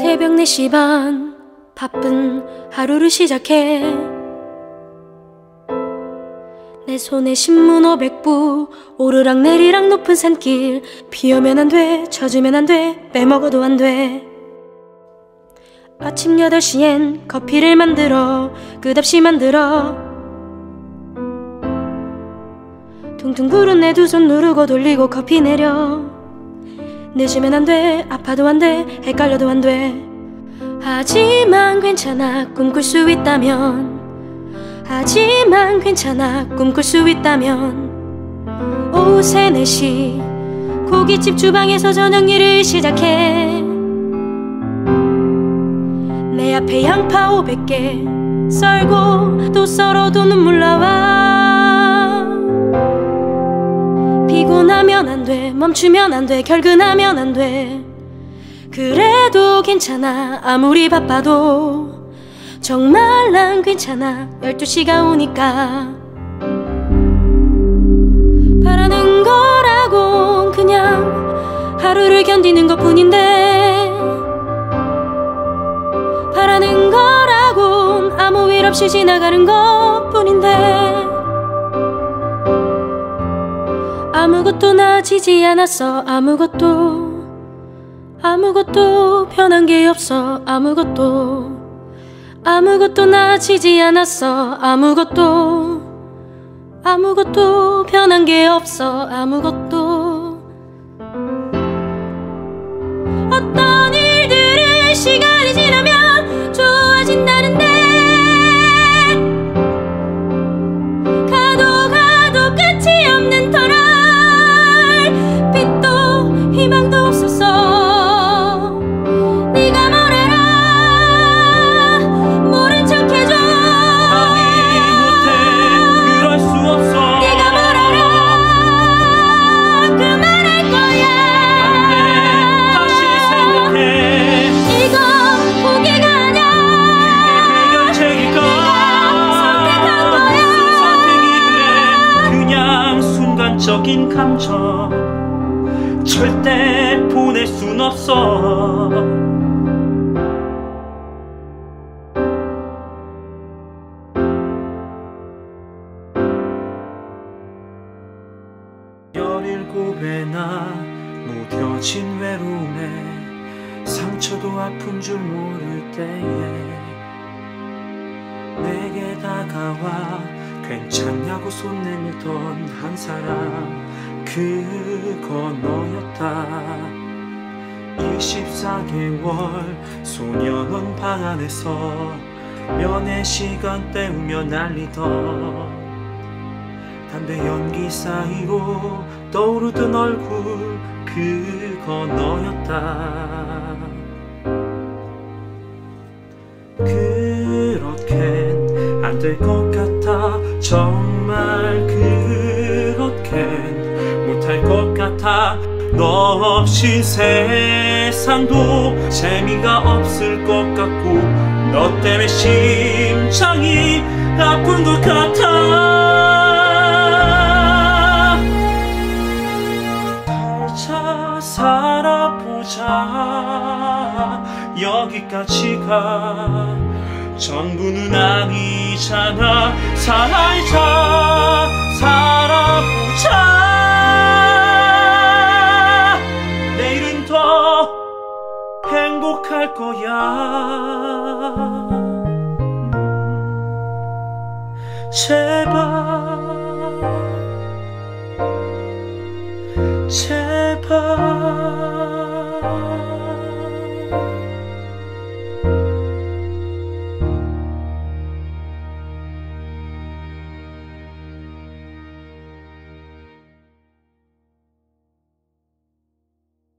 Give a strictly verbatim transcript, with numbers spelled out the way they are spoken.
새벽 네 시 반 바쁜 하루를 시작해. 내 손에 신문 오백 부, 오르락내리락 높은 산길. 비 오면 안 돼, 젖으면 안 돼, 빼먹어도 안 돼. 아침 여덟 시엔 커피를 만들어 끝없이 만들어. 퉁퉁 부른 내 두 손 누르고 돌리고 커피 내려. 늦으면 안 돼, 아파도 안 돼, 헷갈려도 안 돼. 하지만 괜찮아, 꿈꿀 수 있다면. 하지만 괜찮아, 꿈꿀 수 있다면. 오후 세, 네 시 고깃집 주방에서 저녁 일을 시작해. 내 앞에 양파 오백 개 썰고 또 썰어도 눈물 나와. 피곤하면 안 돼, 멈추면 안 돼, 결근하면 안 돼. 그래도 괜찮아, 아무리 바빠도. 정말 난 괜찮아, 열두 시가 오니까. 바라는 거라곤 그냥 하루를 견디는 것뿐인데. 바라는 거라곤 아무 일 없이 지나가는 것뿐인데. 아무것도 나아지지 않았어, 아무것도. 아무것도 변한 게 없어, 아무것도. 아무것도 나아지지 않았어, 아무것도. 아무것도 변한 게 없어, 아무것도. 어떤 일들은 시간이 지나면 좋아진다는데. 가도 가도 끝이 없는 터널. 빛도 희망도 없었어. 적인 감정 절대 보낼 순 없어. 열일곱에 나 무뎌진 외로움에 상처도 아픈 줄 모를 때에 내게 다가와 괜찮냐고 손 내밀던 한 사람, 그거 너였다. 이십사 개월 소년원 방 안에서 면회 시간 때우며 날리던 담배 연기 사이로 떠오르던 얼굴, 그거 너였다. 그렇겐 안 될 것 같아, 정말 그렇겐 못할 것 같아. 너 없이 세상도 재미가 없을 것 같고, 너 때문에 심장이 아픈 것 같아. 살자 살아보자, 여기까지가 전부는 아니잖아. 살자 살아보자, 내일은 더 행복할 거야. 제발